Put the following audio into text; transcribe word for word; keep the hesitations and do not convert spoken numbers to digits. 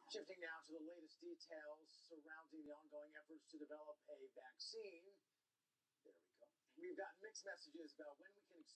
Shifting now to the latest details surrounding the ongoing efforts to develop a vaccine. There we go. We've got mixed messages about when we can expect